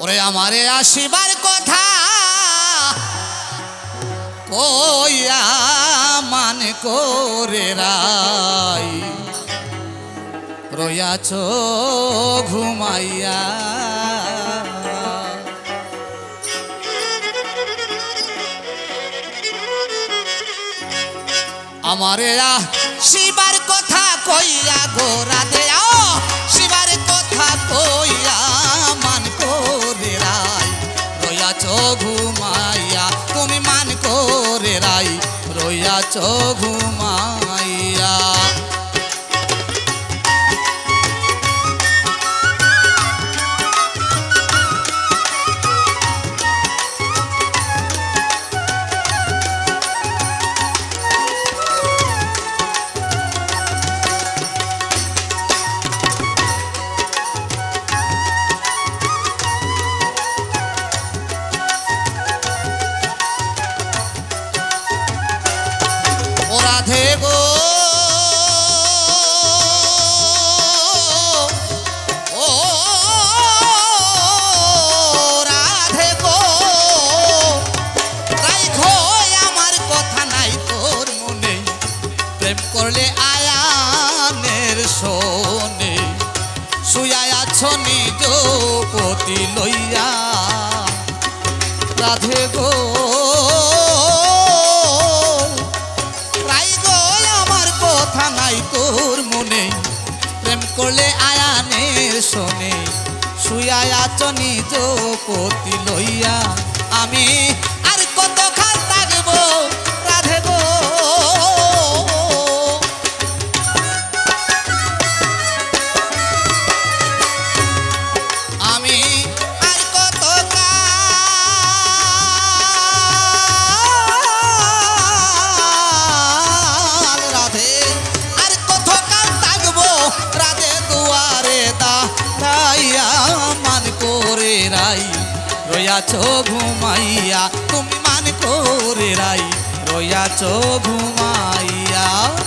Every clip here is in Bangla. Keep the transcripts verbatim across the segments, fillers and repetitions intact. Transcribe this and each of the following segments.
ওরে আমারে আসিবার কথা কইয়া মান করে রাই রয়াছ ঘুমাইয়া আমারে শিবার কথা কইয়া গোরা দেয়া শিবার কথা কইয়া মান করে রাই রয়াছ ঘুমাইয়া তুমি মান করে রাই রয়াছ ঘুমাইয়া রাধে গো ও রাধে গো রাইখো আমার কথা নাই তোর মনে প্রেম করলে আয়ানের শোনে শুয়া আছো নিজ পতি লইয়া রাধে গো তোর মনে প্রেম করলে আয়ানের শোনে শুয়া আছো নিজ পতি লইয়া আমি আর কত খাল থাকবো রাধে গো আমি আর কত কাল রাধে রাধে দুয়ারে দাঁড়াইয়া মান করে রাই রয়াছ ঘুমাইয়া তুমি মান করে রাই রয়াছ ঘুমাইয়া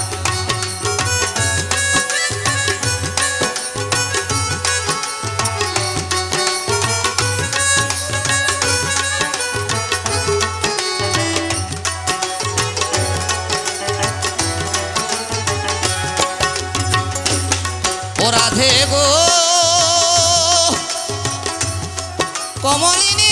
রাধে গো কমলিনী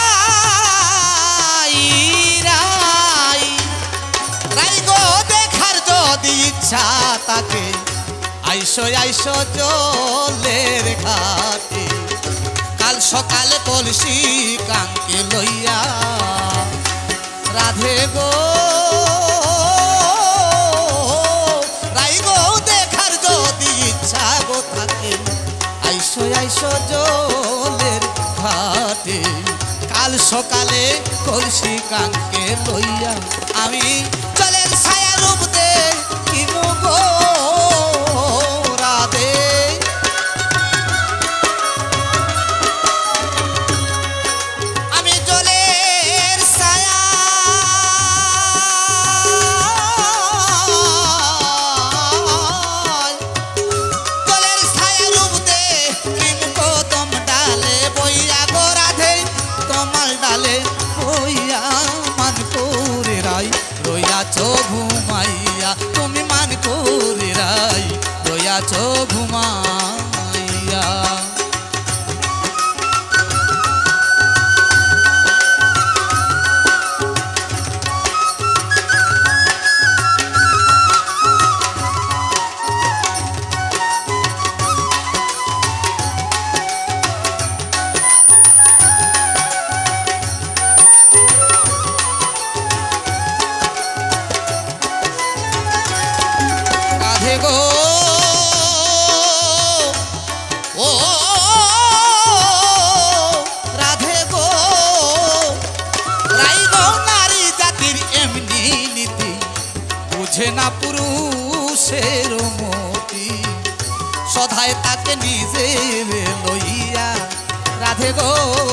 রাই রাই রাই গো দেখার যদি ইচ্ছা তাকে আইসো আইসো জলের ঘাটে কাল সকালে কলসি কাঙ্কে লইয়া রাধে গো আইসো আইসো জলের ঘাটে কাল সকালে কলসি কাঙ্কে লইয়া আমি জলের ছায়া রূপ দে কি গো রাধে আমি জলের ছায়া রয়াছ ঘুমাইয়া তুমি মান করে রাই রয়াছ ঘুমাইয়া গো ও রাধে গো রাই গো নারী জাতির এমনি নীতি বুঝে না পুরুষের মতি সদায় তাকে নিজে লইয়া রাধে গো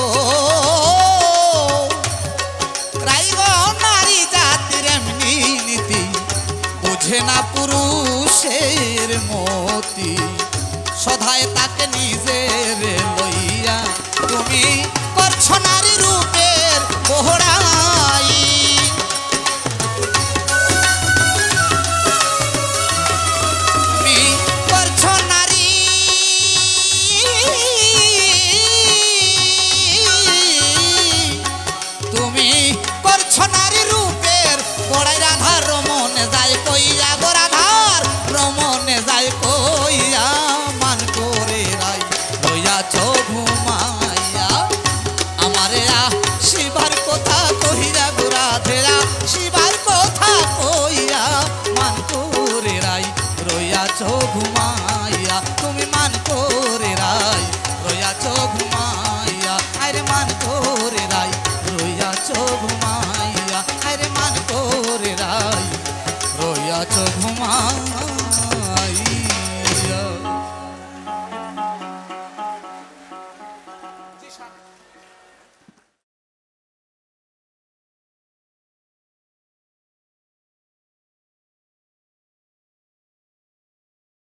রাই গো নারী জাতির এমনি নীতি বুঝে না পুরুষের মতি সদায় তাকে নিজের লইয়া তুমি করছো নারী রূপের বহরাই তুমি করছো নারী তুমি করছো নারী রূপের বড়াই রাধার রমনে যায় কইয়া গো রাধার রমনে যায় কইয়া মান করে রাই লইয়াছ ঘুমাইয়া আমারে শিবার কথা কহিয়া গো রাধেরা শিবার কথা কইয়া মান করে রাই রইয়াছ ঘুমাইয়া তুমি মান করে রাই রইয়াছ ঘুমাইয়া আরে মান করে রাই রইয়াছ ঘুমাইয়া আরে মান করে রাই রইয়াছ ঘুমাইয়া